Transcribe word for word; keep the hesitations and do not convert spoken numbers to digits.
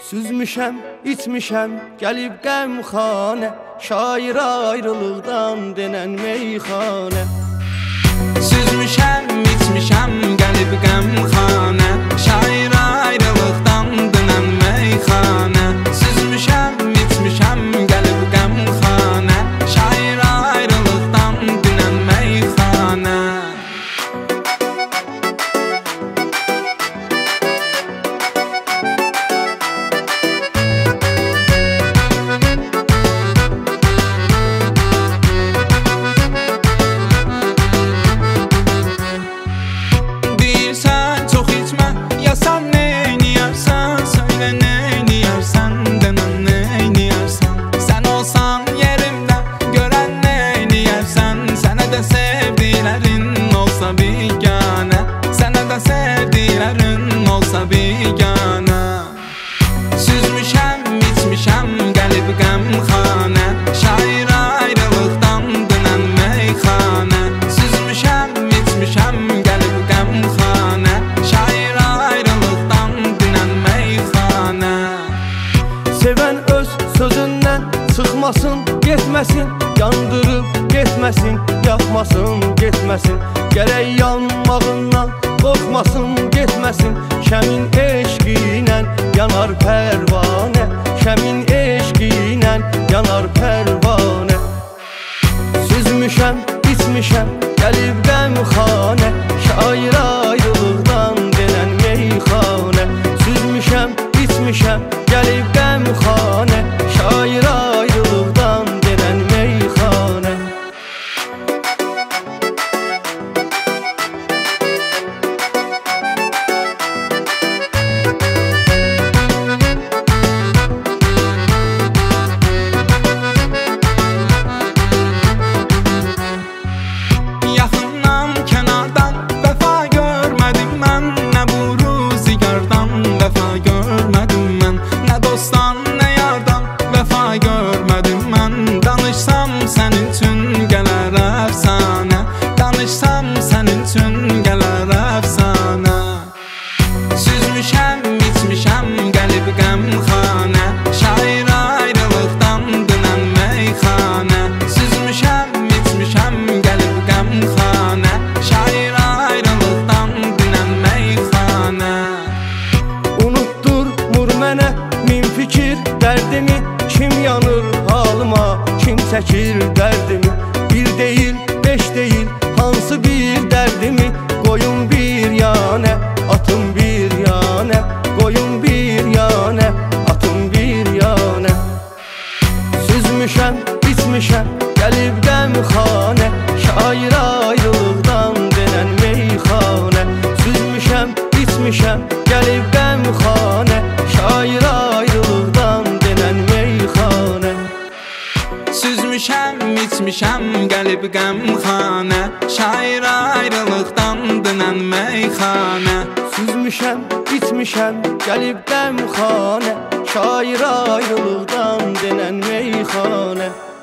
Süzmüşəm, içmişəm, gəlib qəmxanə, şair ayrılıqdan denən meyxanə. Süzmüşəm, içmişəm, gəlib qəmxanə, şair ayrılıqdan denən meyxanə. Süzmüşəm, içmişəm, gəlib qəmxanə, şair ayrılıqdan denən meyxanə. Süzmüşəm, içmişəm, gəlib qəmxanə, şair ayrılıqdan denən meyxanə. Süzmüşəm, içmişəm, gəlib qəmxanə, şair ayrılıqdan denən meyxanə. Sevən öz sözündən çıxmasın, getməsin, yandırıb getməsin, yaxmasın, getməsin. Gərək yanmağından qorxmasın, getməsin. Şəmin eşqinə yanar pərvanə, şəmin eşqinə yanar pərvanə. Süzmüşəm, içmişəm, gəlib qəmxanə, şair ayrılıqdan denən meyxanə. Süzmüşəm, içmişəm, gəlib qəmxanə, şair ayrılıqdan denən meyxanə. Danışsam sənin üçün gələr əfsanə, danışsam sənin üçün gələr əfsanə. Süzmüşəm, içmişəm, gəlib qəmxanə, şair ayrılıqdan denən meyxanə. Süzmüşəm, içmişəm, gəlib qəmxanə, şair ayrılıqdan denən meyxanə. Unutturmur mənə min fikir dərdimi, kim yanır halıma, kim çəkir dərdimi. Bir deyil, beş deyil, hansı bir dərdimi, qoyun bir yanə, atım bir yanə, qoyun bir yanə, atım bir yanə. Süzmüşəm, içmişəm, gəlib qəmxanə, şair ayrılıqdan denən meyxanə. Süzmüşəm, içmişəm, gəlib qəmxanə, şair ayrılıqdan denən meyxanə. Süzmüşəm, içmişəm, gəlib qəmxanə, şair ayrılıqdan denən meyxanə. Süzmüşəm, içmişəm, gəlib qəmxanə, şair ayrılıqdan denən meyxanə.